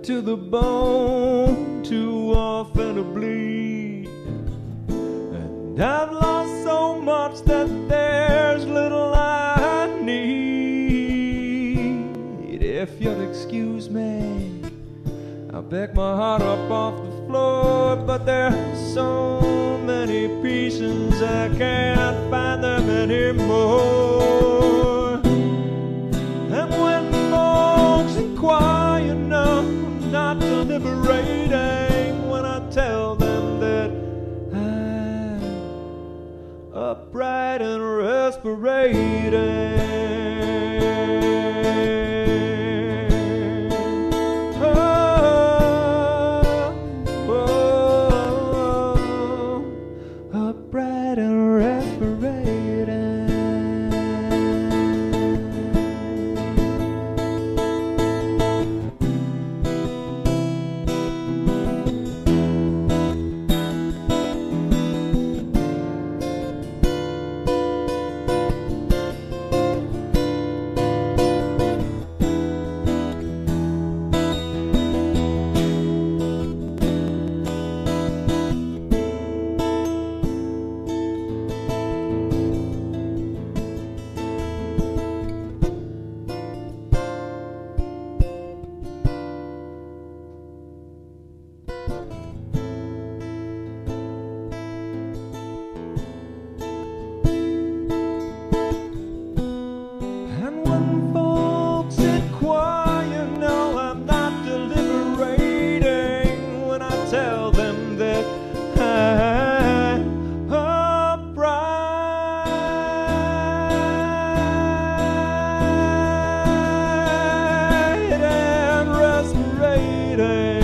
to the bone, too often to bleed. And I've lost so much that there's little I need. If you'll excuse me, I'll pick my heart up off the floor, but there's so many pieces I can't find them anymore. And when folks inquire, you know I'm not deliberating when I tell them that I'm upright and respirating. Upright and respirating. Tell them that I'm upright and respirating.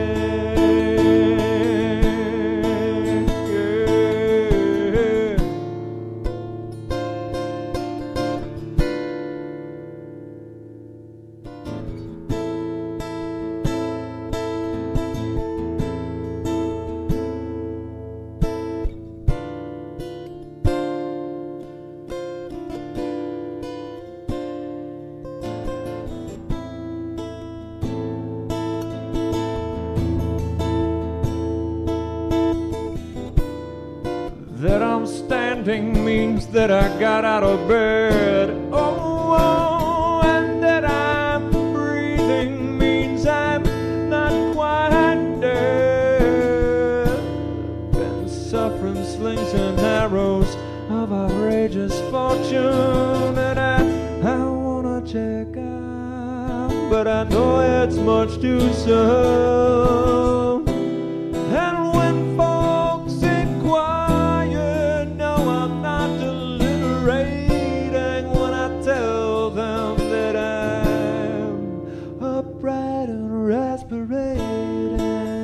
That I'm standing means that I got out of bed. Oh, and that I'm breathing means I'm not quite dead. Been suffering slings and arrows of outrageous fortune, and I wanna check out, but I know it's much too soon. And when folks inquire, no, I'm not deliberating when I tell them that I'm upright and respirating.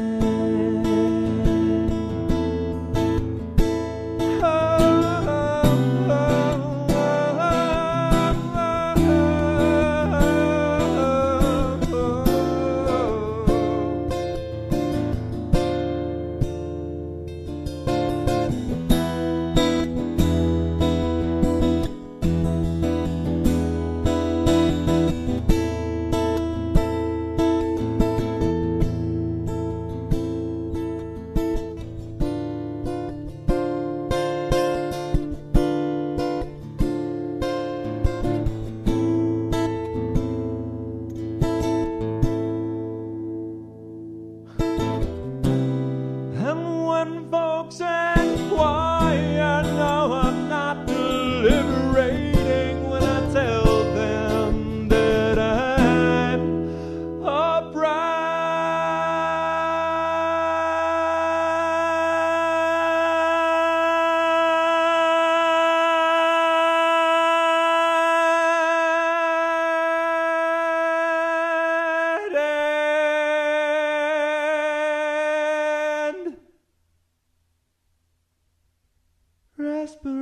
Folks inquire, no, I'm not deliberating when I tell them that I'm upright and respirating.